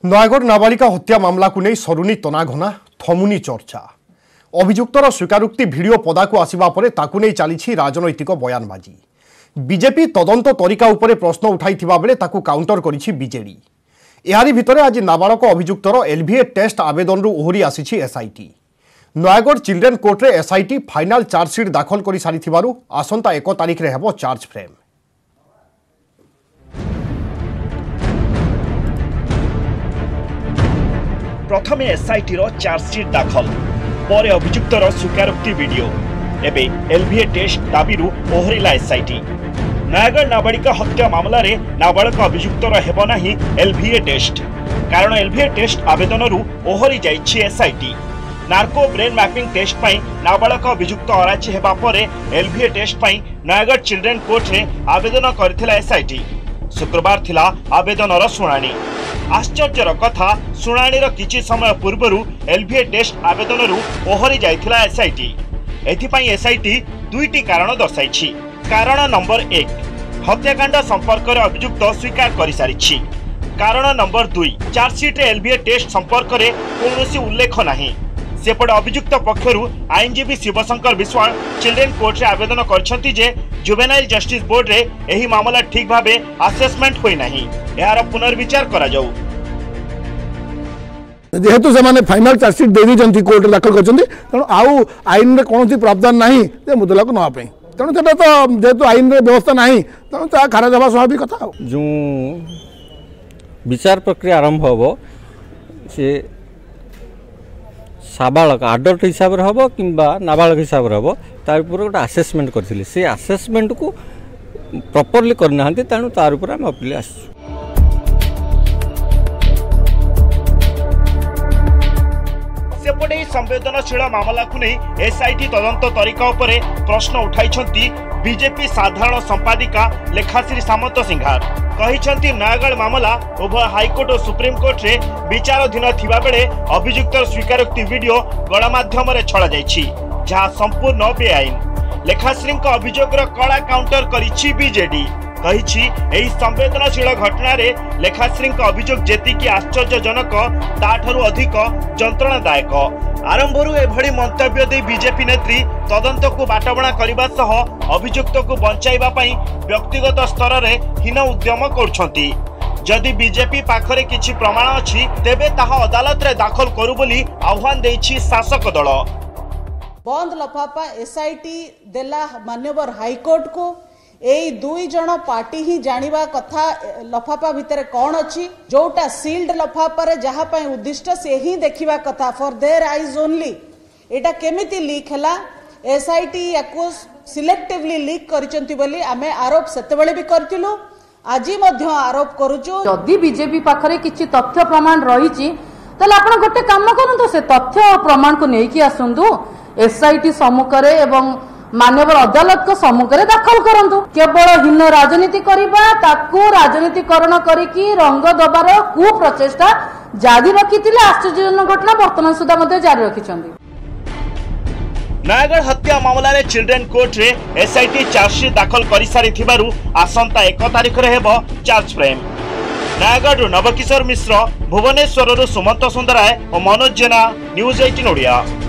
नयागढ़ नाबालिका हत्या मामला को नहीं सरुनी तनाघना थमुनी चर्चा। अभियुक्तर स्वीकारोक्ति भिडियो पदाकू आसिबा परे ताकू नहीं चली राजनैतिक बयानबाजी। बीजेपी तदंत तरीका उपरे प्रश्न उठाइथिबा बेले ताकू काउंटर करिछि बीजेडी। एहारी भितरे आज नाबालक अभियुक्तर एलभीए टेस्ट आवेदन रु ओहरी आसिछि एसआईटी। नयागढ़ चिल्ड्रेन कोर्ट रे एसआईटी फाइनाल चार्जसीट दाखल करि सारिथिबारु आसंता 1 तारिख रे हेबो चार्ज फ्रेम। प्रथम एसआईटी रो चार्जसीट दाखल पर अभियुक्तर स्वीकारोक्ति वीडियो एबे एलभीए टेस्ट दाबी ओहरिला एसआईटी। नयागढ़ नाबालिका हत्या मामला रे नाबालक अभियुक्तर हेबो नाही एलभीए टेस्ट, कारण एलभीए टेस्ट आवेदन रु ओहरी जाइछि SIT. Narco brain mapping test पई नाबालक अभियुक्त अराची हेबा परे एलभीए टेस्ट पई नयागढ़ चिल्ड्रेन कोर्ट रे आवेदन करथिला एसआईटी। शुक्रवार थिला आवेदनर शुणाणी। आश्चर्यर कथा, शुणाणीर किछि समय पूर्वरु एलभीए टेस्ट आवेदन रु ओहरी जाइथिला एसआईटी। एथिपई एसआईटी दुईटी कारण दर्शाइछि। कारण नंबर 1, हत्याकांड संपर्क रे अभियुक्त स्वीकार करि सारिछि। कारण नंबर 2, चार्जसीट रे एलभीए टेस्ट संपर्क रे कोनोसी उल्लेख नाही। सेपटे अभियुक्त पक्षरु आईनजीवी शिवशंकर विश्वाल चिल्ड्रेन कोर्ट रे आवेदन करछंती जे जुवेनाइल जस्टिस बोर्ड रे एही मामला ठीक भाबे असेसमेंट होई नाही, एहार पुनर्विचार करा जाऊ। जेहेतु से माने फाइनल चार्जसीट दे दी कोर्ट दाखल करछंती, तेणु आउ आईन रे कोनोसी प्रावधान नाही जे मुद्दा को नवा पई। तेणु सेटा तो जेहेतु आईन रे व्यवस्था नाही, तेणु ता खारज हवा स्वाभाविक कथा। जो विचार प्रक्रिया आरंभ होबो से साबालक आडल्ट हिसाब रे हबो किंबा नाबालक हिसाब रे हबो, तार ऊपर गोटे असेसमेंट करथिले। से असेसमेंट को प्रॉपर्ली करना हंती, तानु तार ऊपर हम अपील आसु। सेपटे संवेदनशील मामला को नहीं एसआईटी तदंत तरीका उपरे प्रश्न उठाइछंती बीजेपी साधारण संपादिका लेखाश्री सामंत सिंघार। कहिछंती नयागढ़ मामला उभय हाईकोर्ट और सुप्रीम कोर्ट रे विचाराधीन थिबा बेले अभियुक्त स्वीकारोक्ति वीडियो गणमाध्यम रे छड़ा जाइछि, जहा संपूर्ण बेआईन। लेखाश्री अभियोग कड़ा काउंटर करिछि बीजेडी। कहिछि एही संवेदनशील घटना रे लेखाश्री अभियोग जेतिकी आश्चर्यजनक ताठरू अधिक जंत्रणादायक। आरंभरू एभली मंतव्य दे बीजेपी नेत्री तदंत को बाटबणा करबा सह अभियुक्त को बंचाइबा पई व्यक्तिगत स्तर रे हीन उद्यम करछंती। जदि बीजेपी पाखरे किछि प्रमाण अछि तेबे ताहा अदालत रे दाखल करू बोली आह्वान देछि शासक दल। बंद लफाफा एसआईटी देला मान्यवर हाईकोर्ट को। एई दुई जन पार्टी ही जानिबा कथा लफाफा भितर कौन अच्छी, जोटा सील्ड लफाफा रे जहा पई उद्दिष्ट से ही देखिबा कथा, फॉर देयर आईज ओनली। एटा केमिति लीक हला, एसआईटी याको सिलेक्टिवली लीक करिसंती बोली आमे आरोप सेतेबेले भी करथिलु, आजि मध्य आरोप करूछु। जदि बीजेपी पाखरे किछि तथ्य प्रमाण रहिछि तले आपण गोटे काम करंतु, से तथ्य और प्रमाण को नेकी आसंतु एसआईटी सम्मुखरे एवं मान्यवर अदालत को सम्मुखरे दाखल करंतु। केवल हीन राजनीति करिबा, ताकू राजनीतिकरण करिकी रंग दबार कुप्रचेष्टा जारी रखिथिले। आश्चर्यजनक घटना वर्तमान सुधा मध्ये जारी रखिछंती। नयागढ़ हत्या मामला रे चिल्ड्रेन कोर्ट रे एसआईटी चार्जसीट दाखल करि सारिथिबारु आसंता 1 तारिख रे हेबो चार्ज फ्रेम। नयागढ़ नवकिशोर मिश्र, भुवनेश्वर सुमंत सुंदराय और मनोज जेना, न्यूज 18 ओडिया।